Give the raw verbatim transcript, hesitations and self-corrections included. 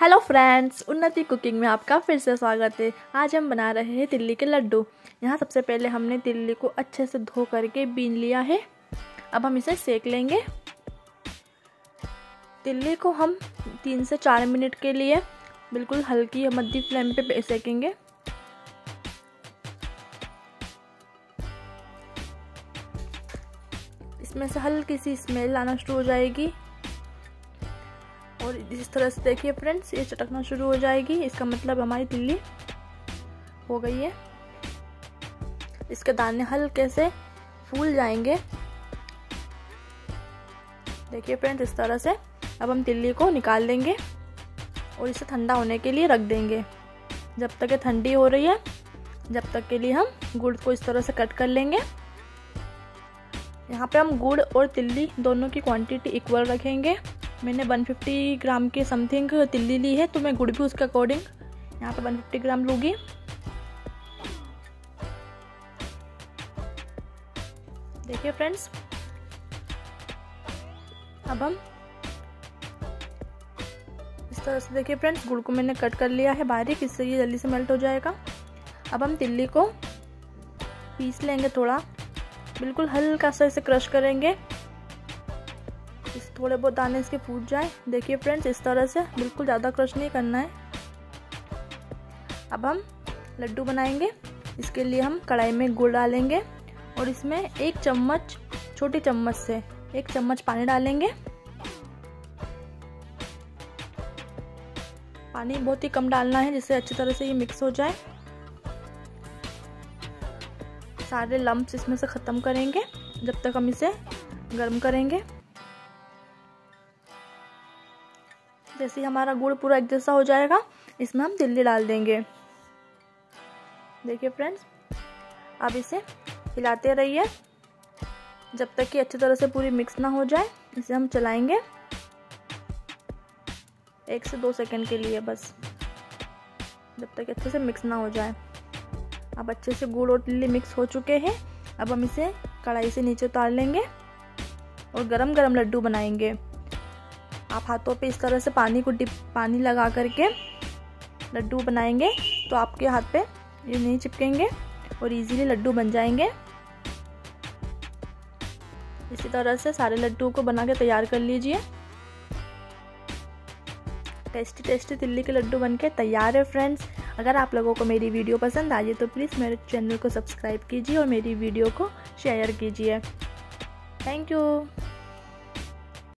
Hello friends, उन्नति cooking में आपका फिर से स्वागत है। आज हम बना रहे हैं तिल्ली के लड्डू। यहाँ सबसे पहले हमने तिल्ली को अच्छे से धो करके बीन लिया है। अब हम इसे सेक लेंगे। तिल्ली को हम तीन से चार मिनट के लिए बिल्कुल हल्की मध्य फ्लेम पे सेकेंगे। इसमें से हल्की सी स्मेल आना शुरू हो जाएगी और इस तरह से देखिए फ्रेंड्स, ये चटकना शुरू हो जाएगी। इसका मतलब हमारी तिल्ली हो गई है। इसके दाने हल्के से फूल जाएंगे। देखिए फ्रेंड्स, इस तरह से अब हम तिल्ली को निकाल लेंगे और इसे ठंडा होने के लिए रख देंगे। जब तक ये ठंडी हो रही है, जब तक के लिए हम गुड़ को इस तरह से कट कर लेंगे। यहाँ पे हम गुड़ और तिल्ली दोनों की क्वांटिटी इक्वल रखेंगे। मैंने एक सौ पचास ग्राम के समथिंग तिल्ली ली है, तो मैं गुड़ भी उसके अकॉर्डिंग यहाँ पे एक सौ पचास ग्राम लूँगी। देखिए फ्रेंड्स, अब हम इस तरह से देखिए फ्रेंड्स, गुड़ को मैंने कट कर लिया है बारीक, इससे ये जल्दी से मेल्ट हो जाएगा। अब हम तिल्ली को पीस लेंगे, थोड़ा बिल्कुल हल्का सा इसे क्रश करेंगे। इस थोड़े बहुत दाने इसके फूट जाए। देखिए फ्रेंड्स, इस तरह से बिल्कुल ज़्यादा क्रश नहीं करना है। अब हम लड्डू बनाएंगे। इसके लिए हम कढ़ाई में गुड़ डालेंगे और इसमें एक चम्मच, छोटी चम्मच से एक चम्मच पानी डालेंगे। पानी बहुत ही कम डालना है, जिससे अच्छी तरह से ये मिक्स हो जाए। सारे लम्प्स इसमें से ख़त्म करेंगे जब तक हम इसे गर्म करेंगे। जैसे ही हमारा गुड़ पूरा एक जैसा हो जाएगा, इसमें हम तिल्ली डाल देंगे। देखिए फ्रेंड्स, अब इसे हिलाते रहिए जब तक कि अच्छी तरह से पूरी मिक्स ना हो जाए। इसे हम चलाएंगे एक से दो सेकंड के लिए बस, जब तक अच्छे से मिक्स ना हो जाए। अब अच्छे से गुड़ और तिल्ली मिक्स हो चुके हैं। अब हम इसे कढ़ाई से नीचे उतार लेंगे और गरम गरम लड्डू बनाएंगे। आप हाथों पे इस तरह से पानी को डिप पानी लगा करके लड्डू बनाएंगे तो आपके हाथ पे ये नहीं चिपकेंगे और इजीली लड्डू बन जाएंगे। इसी तरह से सारे लड्डू को बना के तैयार कर लीजिए। टेस्टी टेस्टी तिल्ली के लड्डू बनके तैयार है फ्रेंड्स। अगर आप लोगों को मेरी वीडियो पसंद आई तो प्लीज़ मेरे चैनल को सब्सक्राइब कीजिए और मेरी वीडियो को शेयर कीजिए। Thank you.